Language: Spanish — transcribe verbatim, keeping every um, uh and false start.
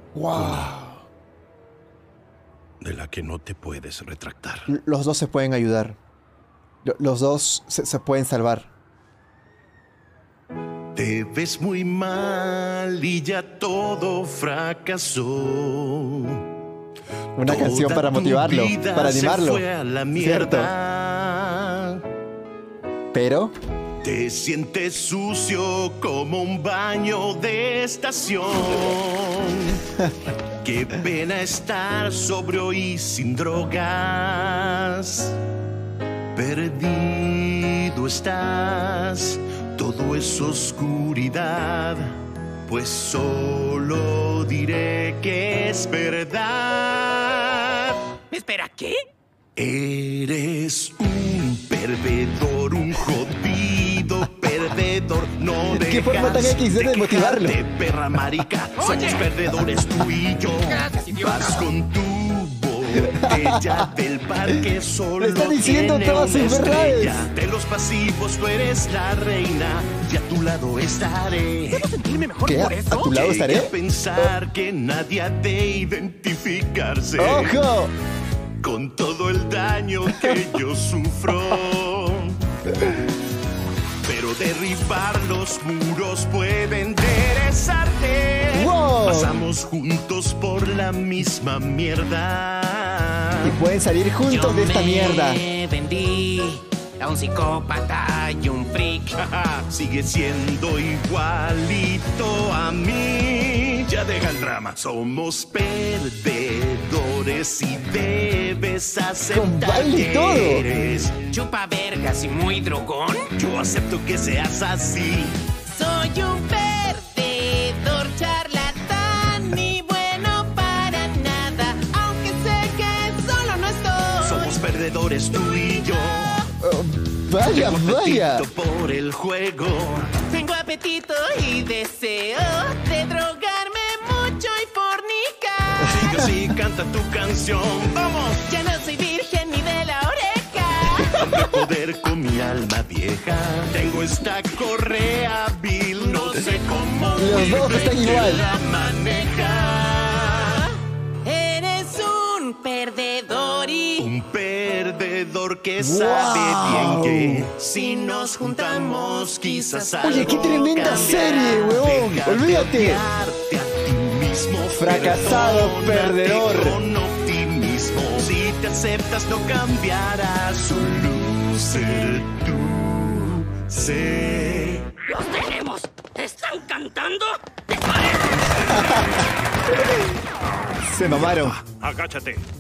¡Wow! De la que no te puedes retractar. Los dos se pueden ayudar. Los dos se, se pueden salvar. Te ves muy mal y ya todo fracasó. Una Toda canción para motivarlo, para animarlo. Se fue a la mierda. Pero te sientes sucio como un baño de estación. Qué pena estar sobrio y sin drogas. Perdido estás, todo es oscuridad. Pues solo diré que es verdad. ¿Espera, qué? Eres un perdedor, un jodido perdedor. No dejas ¿qué forma tan X de motivarlo? quejarte, perra marica. Somos perdedores tú y yo. Gracias, idiota. Vas con tu botella del parque solo. Me está diciendo tiene todas una sus verdades. estrella. De los pasivos tú eres la reina y a tu lado estaré. ¿Debo sentirme mejor ¿Qué? por ¿A eso? tu lado estaré? Llegué a pensar que nadie ha de identificarse ¡ojo! con todo el daño que yo sufro. Pero derribar los muros puede enderezarte. ¡Wow! Pasamos juntos por la misma mierda. Y pueden salir juntos de esta mierda. Me vendí a un psicópata y un freak. Sigue siendo igualito a mí. Ya deja el drama. Somos perdedores y debes Con aceptar baile y que todo. eres. Chupa vergas y muy drogón. Yo acepto que seas así. Soy un perdedor, charlatán y bueno para nada. Aunque sé que solo no estoy. Somos perdedores tú y yo. Oh, vaya, Tengo vaya. apetito por el juego. Tengo apetito y deseo de drogarme mucho y fornicar. Sigue así, canta tu canción. ¡Vamos! Ya no soy virgen ni de la oreja. De poder con mi alma vieja. Tengo esta correa vil. No sé cómo Los dos están igual. la maneja. Eres un perdedor y Un perdedor que ¡Wow! sabe bien que si nos juntamos quizás Oye, qué algo tremenda cambiará. serie, huevón. Deja de Olvídate. odiarte a ti mismo. Fracasado, Perdónate perdedor. con optimismo. Si te aceptas no cambiarás. Solo ser tú. Sé. ¡los tenemos! ¿Están cantando? Se mamaron. Agáchate.